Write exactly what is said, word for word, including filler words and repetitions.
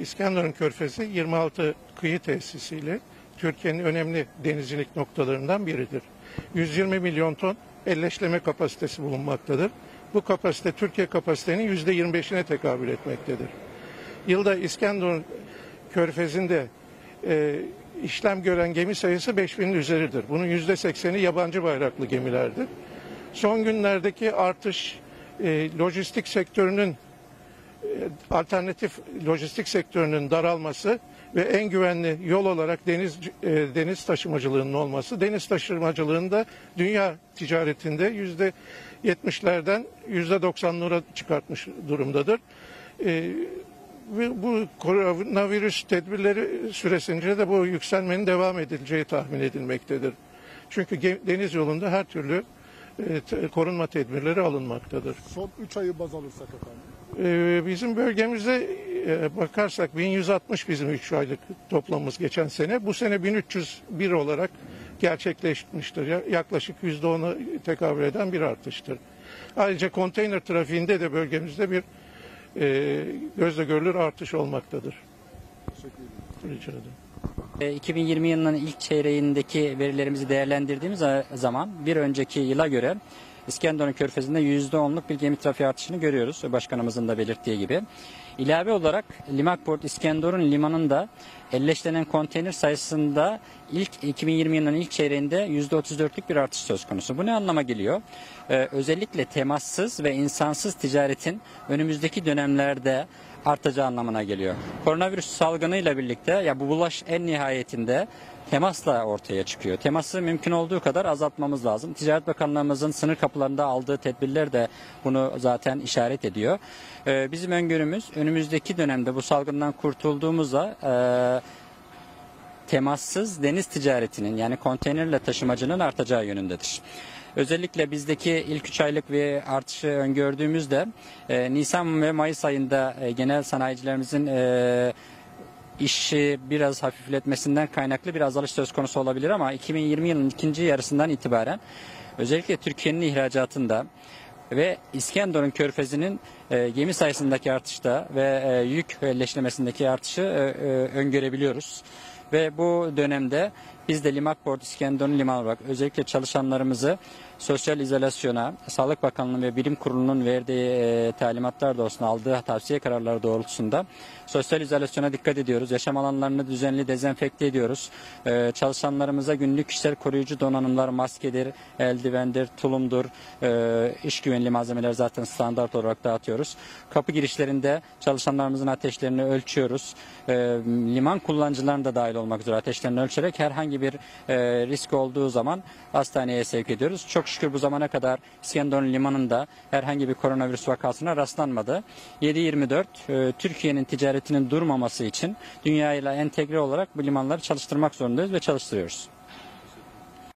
İskenderun Körfezi yirmi altı kıyı tesisiyle Türkiye'nin önemli denizcilik noktalarından biridir. yüz yirmi milyon ton elleşleme kapasitesi bulunmaktadır. Bu kapasite Türkiye kapasitenin yüzde yirmi beşine tekabül etmektedir. Yılda İskenderun Körfezi'nde e, işlem gören gemi sayısı beş binin üzeridir. Bunun yüzde sekseni yabancı bayraklı gemilerdir. Son günlerdeki artış e, lojistik sektörünün alternatif lojistik sektörünün daralması ve en güvenli yol olarak deniz e, deniz taşımacılığının olması, deniz taşımacılığında dünya ticaretinde yüzde yetmişlerden yüzde doksanlara çıkartmış durumdadır. E, ve bu koronavirüs tedbirleri süresince de bu yükselmenin devam edileceği tahmin edilmektedir. Çünkü deniz yolunda her türlü e, korunma tedbirleri alınmaktadır. Son üç ayı baz alırsak efendim. Bizim bölgemizde bakarsak bin yüz altmış bizim üç aylık toplamımız geçen sene. Bu sene bin üç yüz bir olarak gerçekleşmiştir. Yaklaşık yüzde ona tekabül eden bir artıştır. Ayrıca konteyner trafiğinde de bölgemizde bir e, gözle görülür artış olmaktadır. Teşekkür ederim. Rica ederim. iki bin yirmi yılının ilk çeyreğindeki verilerimizi değerlendirdiğimiz zaman bir önceki yıla göre İskenderun Körfezi'nde yüzde onluk bir gemi trafiği artışını görüyoruz. Başkanımızın da belirttiği gibi. İlave olarak Limakport İskenderun limanında elleşlenen konteyner sayısında ilk iki bin yirmi yılının ilk çeyreğinde yüzde otuz dörtlük bir artış söz konusu. Bu ne anlama geliyor? Ee, özellikle temassız ve insansız ticaretin önümüzdeki dönemlerde artacağı anlamına geliyor. Koronavirüs salgınıyla birlikte ya bu bulaş en nihayetinde temasla ortaya çıkıyor. Teması mümkün olduğu kadar azaltmamız lazım. Ticaret Bakanlığımızın sınır kapılarında aldığı tedbirler de bunu zaten işaret ediyor. Ee, bizim öngörümüz önümüzdeki dönemde bu salgından kurtulduğumuzda e, temassız deniz ticaretinin yani konteynerle taşımacının artacağı yönündedir. Özellikle bizdeki ilk üç aylık bir artışı öngördüğümüzde e, Nisan ve Mayıs ayında e, genel sanayicilerimizin e, işi biraz hafifletmesinden kaynaklı bir azalış söz konusu olabilir ama iki bin yirmi yılının ikinci yarısından itibaren özellikle Türkiye'nin ihracatında ve İskenderun Körfezi'nin e, gemi sayısındaki artışta ve e, yük elleşlemesindeki artışı e, e, öngörebiliyoruz. Ve bu dönemde biz de Limakport İskenderun Limanı olarak özellikle çalışanlarımızı sosyal izolasyona, Sağlık Bakanlığı ve Bilim Kurulu'nun verdiği e, talimatlar doğrultusunda aldığı tavsiye kararları doğrultusunda sosyal izolasyona dikkat ediyoruz. Yaşam alanlarını düzenli dezenfekte ediyoruz. E, çalışanlarımıza günlük kişisel koruyucu donanımlar, maskedir, eldivendir, tulumdur, e, iş güvenliği malzemeler zaten standart olarak dağıtıyoruz. Kapı girişlerinde çalışanlarımızın ateşlerini ölçüyoruz. E, liman kullanıcılarının da dahil olmak üzere ateşlerini ölçerek herhangi bir e, risk olduğu zaman hastaneye sevk ediyoruz. Çok şükür bu zamana kadar İskenderun Limanı'nda herhangi bir koronavirüs vakasına rastlanmadı. yedi yirmi dört e, Türkiye'nin ticaretinin durmaması için dünyayla entegre olarak bu limanları çalıştırmak zorundayız ve çalıştırıyoruz.